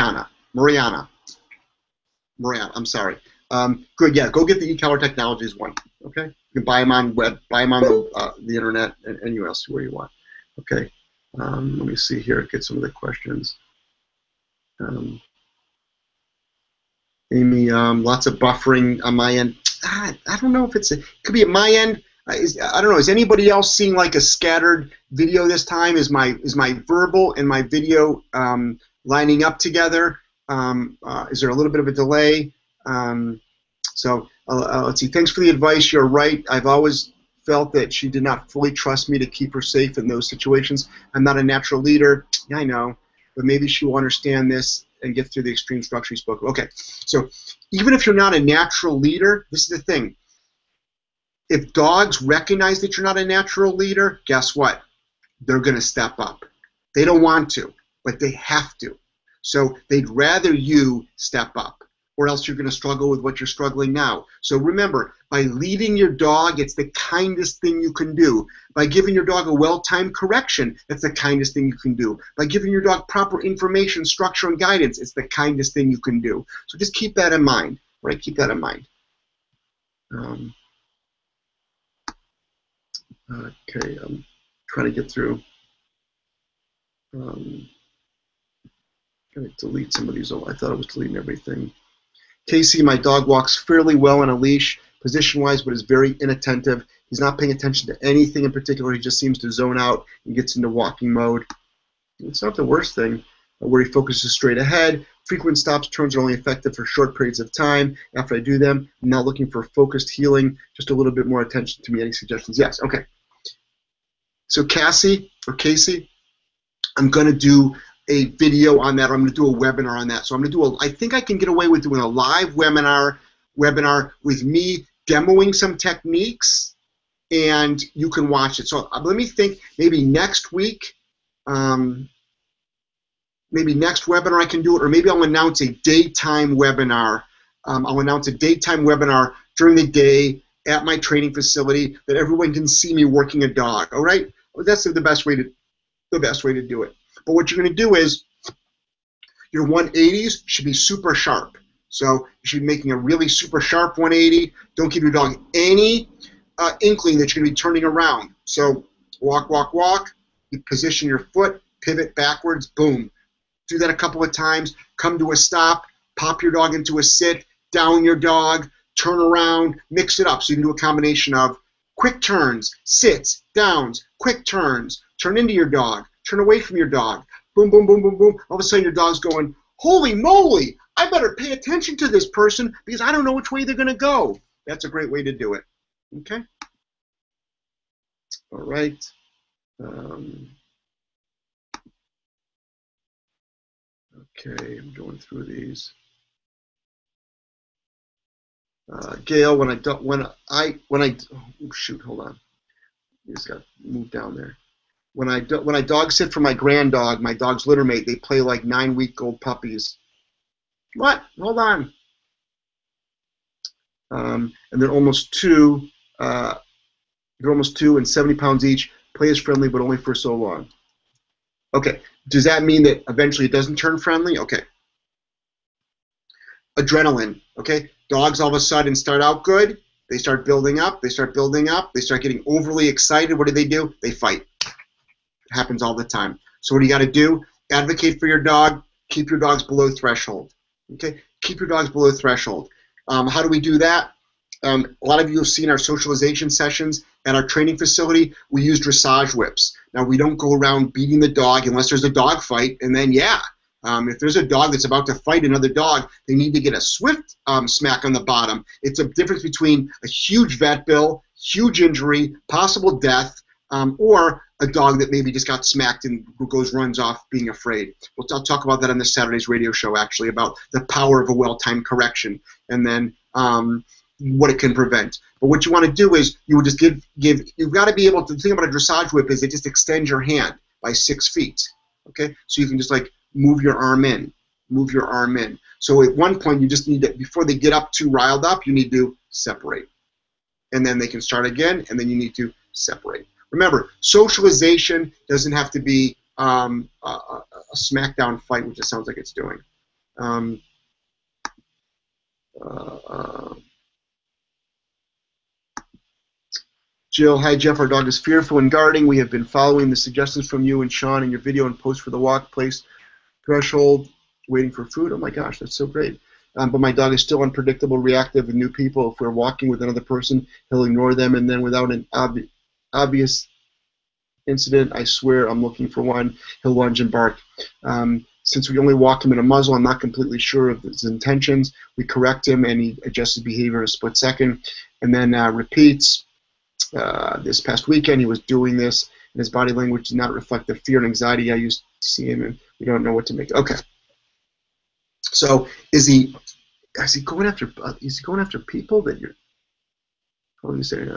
I'm sorry. Good. Yeah, go get the e-collar technologies one. Okay, you can buy them on web, buy them on the internet, and anywhere else where you want. Okay. Let me see here. Get some of the questions. Amy, lots of buffering on my end. I don't know if it could be at my end. I don't know. Is anybody else seeing like a scattered video this time? Is my verbal and my video lining up together? Is there a little bit of a delay? So let's see. Thanks for the advice. You're right. I've always felt that she did not fully trust me to keep her safe in those situations. I'm not a natural leader. Yeah, I know. But maybe she will understand this and get through the extreme structure you spoke of. Okay, so even if you're not a natural leader, this is the thing. If dogs recognize that you're not a natural leader, guess what? They're going to step up. They don't want to, but they have to. So they'd rather you step up, or else you're going to struggle with what you're struggling now. So remember, by leading your dog, it's the kindest thing you can do. By giving your dog a well-timed correction, that's the kindest thing you can do. By giving your dog proper information, structure, and guidance, it's the kindest thing you can do. So just keep that in mind, right? Keep that in mind. Okay, I'm trying to get through. Going to delete some of these. I thought I was deleting everything. Casey, my dog walks fairly well on a leash, position-wise, but is very inattentive. He's not paying attention to anything in particular. He just seems to zone out and gets into walking mode. It's not the worst thing, where he focuses straight ahead. Frequent stops, turns are only effective for short periods of time. After I do them, I'm not looking for focused healing, just a little bit more attention to me. Any suggestions? Yes, okay. So Cassie, I'm going to do a video on that, or I'm going to do a webinar on that. So I'm going to do I think I can get away with doing a live webinar with me demoing some techniques, and you can watch it. So let me think, maybe next week, maybe next webinar I can do it, or maybe I'll announce a daytime webinar. I'll announce a daytime webinar during the day at my training facility that everyone can see me working a dog. All right, well, that's the best way to do it. But what you're going to do is your 180s should be super sharp. So you should be making a really super sharp 180. Don't give your dog any inkling that you're going to be turning around. So walk, walk, walk. You position your foot, pivot backwards, boom. Do that a couple of times. Come to a stop. Pop your dog into a sit. Down your dog. Turn around. Mix it up. So you can do a combination of quick turns, sits, downs, quick turns. Turn into your dog. Turn away from your dog. Boom, boom, boom, boom, boom. All of a sudden your dog's going, holy moly, I better pay attention to this person because I don't know which way they're going to go. That's a great way to do it. Okay? All right. Okay, I'm going through these. Gail, shoot, hold on. You just got to move down there. When I dog sit for my grand dog, my dog's litter mate, they play like 9-week-old puppies. What? Hold on. And they're almost two. They're almost 2 and 70 pounds each. Play is friendly, but only for so long. Okay. Does that mean that eventually it doesn't turn friendly? Okay. Adrenaline. Okay. Dogs all of a sudden start out good. They start building up. They start building up. They start getting overly excited. What do? They fight. It happens all the time. So what do you got to do? Advocate for your dog. Keep your dogs below threshold. Okay. Keep your dogs below threshold. How do we do that? A lot of you have seen our socialization sessions at our training facility. We use dressage whips. Now, we don't go around beating the dog unless there's a dog fight, and then, yeah. If there's a dog that's about to fight another dog, they need to get a swift smack on the bottom. It's a difference between a huge vet bill, huge injury, possible death, or a dog that maybe just got smacked and runs off being afraid. I'll talk about that on this Saturday's radio show, actually, about the power of a well-timed correction, and then what it can prevent. But what you want to do is you would just you've got to be able to, the thing about a dressage whip is it just extends your hand by 6 feet. Okay? So you can just like move your arm in. Move your arm in. So at one point you just need to, before they get up too riled up, you need to separate. And then they can start again, and then you need to separate. Remember, socialization doesn't have to be a smackdown fight, which it sounds like it's doing. Jill, hi Jeff, our dog is fearful and guarding. We have been following the suggestions from you and Sean in your video and post for the walk, place, threshold, waiting for food. Oh my gosh, that's so great. But my dog is still unpredictable, reactive with new people. If we're walking with another person, he'll ignore them, and then without an obvious incident, I swear I'm looking for one, he'll lunge and bark. Since we only walk him in a muzzle, I'm not completely sure of his intentions. We correct him, and he adjusts his behavior in a split second, and then repeats. This past weekend, he was doing this, and his body language did not reflect the fear and anxiety I used to see him, and we don't know what to make. Okay. So is he going after people that you're? What do you say?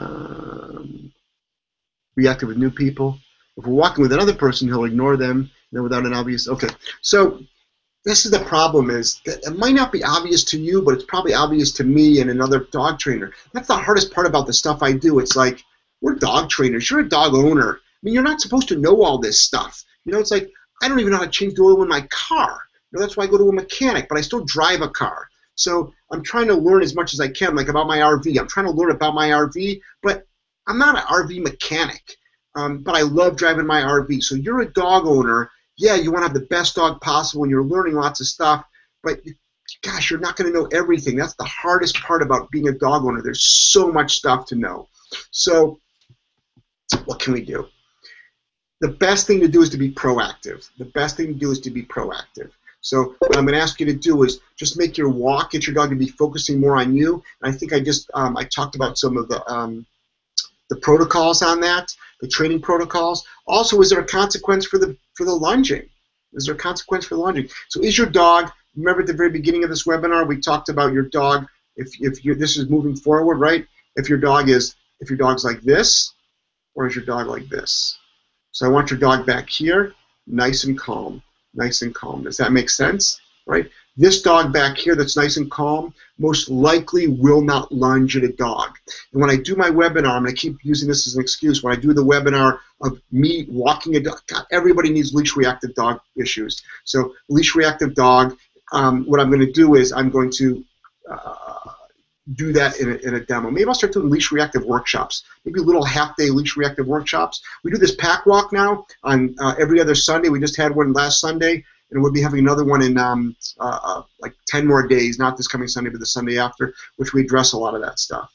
Reactive with new people. If we're walking with another person, he'll ignore them, then without an obvious. Okay. So this is the problem, is that it might not be obvious to you, but it's probably obvious to me and another dog trainer. That's the hardest part about the stuff I do. It's like, we're dog trainers. You're a dog owner. I mean, you're not supposed to know all this stuff. You know, it's like, I don't even know how to change the oil in my car. You know, that's why I go to a mechanic, but I still drive a car. So I'm trying to learn as much as I can, like about my RV. I'm trying to learn about my RV, but I'm not an RV mechanic. But I love driving my RV. So you're a dog owner. Yeah, you want to have the best dog possible, and you're learning lots of stuff, but gosh, you're not going to know everything. That's the hardest part about being a dog owner. There's so much stuff to know. So what can we do? The best thing to do is to be proactive. The best thing to do is to be proactive. So what I'm going to ask you to do is just make your walk, get your dog to be focusing more on you. And I think I just I talked about some of the protocols on that, the training protocols. Also, is there a consequence for the lunging? Is there a consequence for the lunging? So is your dog, remember at the very beginning of this webinar, we talked about your dog, if this is moving forward, right? If your dog's like this, or is your dog like this? So I want your dog back here, nice and calm, nice and calm. Does that make sense? Right? This dog back here that's nice and calm most likely will not lunge at a dog. And when I do my webinar, I'm going to keep using this as an excuse. When I do the webinar of me walking a dog, God, everybody needs leash reactive dog issues. So leash reactive dog, what I'm going to do is I'm going to do that in a demo. Maybe I'll start doing leash reactive workshops, maybe little half-day leash reactive workshops. We do this pack walk now on every other Sunday. We just had one last Sunday. And we'll be having another one in like 10 more days, not this coming Sunday, but the Sunday after, which we address a lot of that stuff.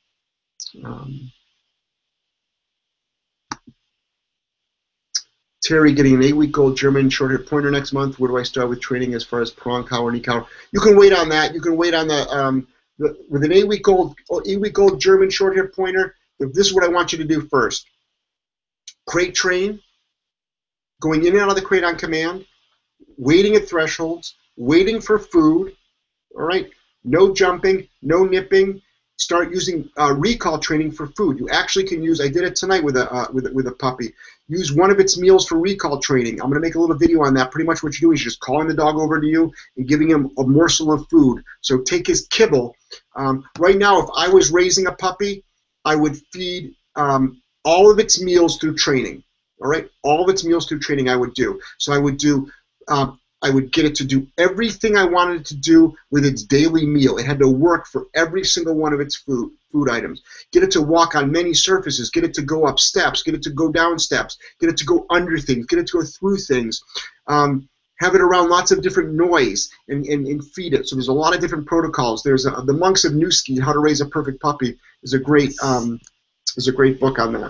Terry getting an 8-week-old German short-haired pointer next month. Where do I start with training as far as prong collar, knee collar? You can wait on that. You can wait on with an 8-week-old German short-haired pointer. This is what I want you to do first. Crate train, going in and out of the crate on command, waiting at thresholds, waiting for food, all right? No jumping, no nipping. Start using recall training for food. You actually can use, I did it tonight with a puppy, use one of its meals for recall training. I'm going to make a little video on that. Pretty much what you do is just calling the dog over to you and giving him a morsel of food. So take his kibble. Right now, if I was raising a puppy, I would feed all of its meals through training, all right? All of its meals through training I would do. So I would do I would get it to do everything I wanted it to do with its daily meal. It had to work for every single one of its food items. Get it to walk on many surfaces. Get it to go up steps. Get it to go down steps. Get it to go under things. Get it to go through things. Have it around lots of different noise and feed it. So there's a lot of different protocols. There's the Monks of Newski, How to Raise a Perfect Puppy, is a great book on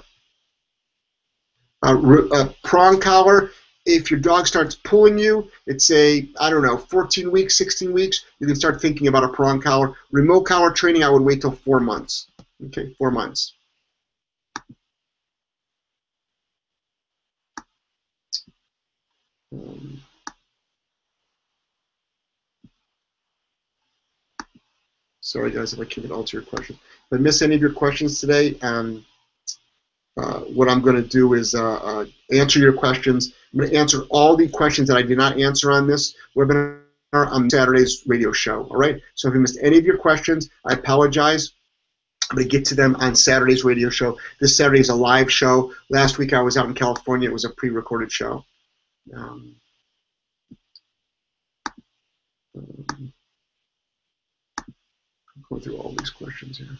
that. Prong collar. If your dog starts pulling you, it's I don't know, 14 weeks, 16 weeks, you can start thinking about a prong collar. Remote collar training, I would wait till 4 months. Okay, 4 months. Sorry, guys, if I can't answer your question. If I miss any of your questions today, what I'm going to do is answer your questions. I'm going to answer all the questions that I did not answer on this webinar on Saturday's radio show, all right? So if you missed any of your questions, I apologize. I'm going to get to them on Saturday's radio show. This Saturday is a live show. Last week I was out in California. It was a pre-recorded show. I'm going through all these questions here.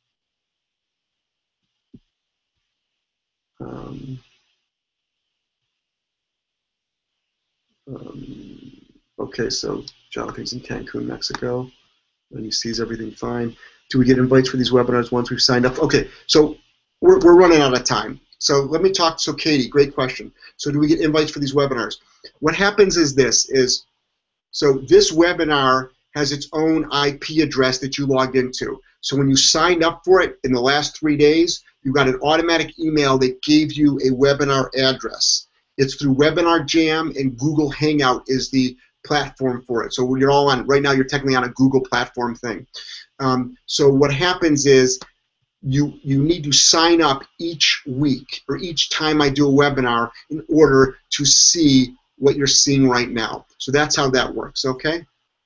Okay, so Jonathan's in Cancun, Mexico, and he sees everything fine. Do we get invites for these webinars once we've signed up? Okay, so we're running out of time. So let me talk. So Katie, great question. So do we get invites for these webinars? What happens is this, so this webinar has its own IP address that you logged into. So when you signed up for it in the last 3 days, you got an automatic email that gave you a webinar address. It's through Webinar Jam, and Google Hangout is the platform for it. So you're all on, right now you're technically on a Google platform thing. So what happens is you need to sign up each week or each time I do a webinar in order to see what you're seeing right now. So that's how that works, okay?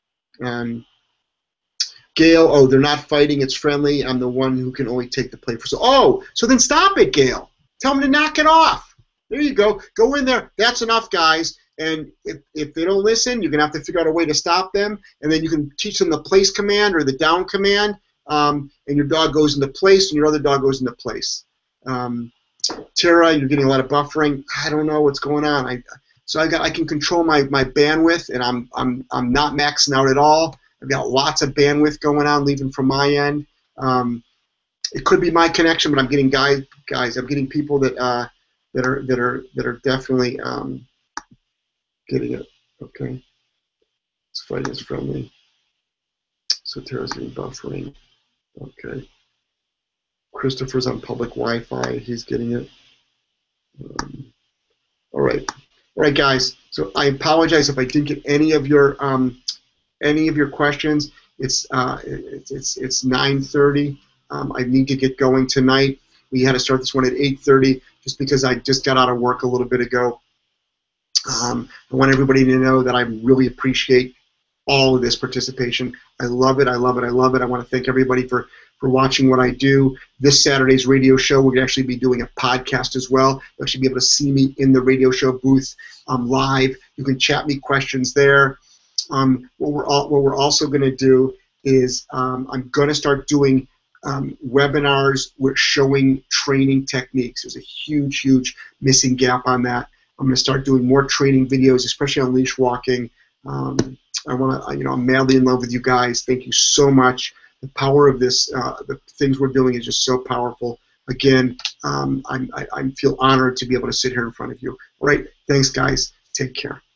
Gail, oh, they're not fighting, it's friendly. I'm the one who can only take the play for. So then stop it, Gail. Tell them to knock it off. There you go. Go in there. That's enough, guys. And if they don't listen, you're going to have to figure out a way to stop them. And then you can teach them the place command or the down command, and your dog goes into place, and your other dog goes into place. Tara, you're getting a lot of buffering. I don't know what's going on. I can control my bandwidth, and I'm not maxing out at all. I've got lots of bandwidth going on, leaving from my end. It could be my connection, but I'm getting guys. I'm getting people that are definitely getting it. Okay, it's fighting is friendly. So Tara's getting buffering. Okay. Christopher's on public Wi-Fi. He's getting it. All right, guys. So I apologize if I didn't get any of your questions. It's 9:30. I need to get going tonight. We had to start this one at 8:30 just because I just got out of work a little bit ago. I want everybody to know that I really appreciate all of this participation. I love it. I love it. I love it. I want to thank everybody for watching what I do. This Saturday's radio show, we're going to actually be doing a podcast as well. You'll actually be able to see me in the radio show booth live. You can chat me questions there. What we're also going to do is I'm going to start doing webinars with showing training techniques. There's a huge, huge missing gap on that. I'm going to start doing more training videos, especially on leash walking. I want to, I'm madly in love with you guys. Thank you so much. The power of this, the things we're doing is just so powerful. Again, I feel honored to be able to sit here in front of you. All right, thanks, guys. Take care.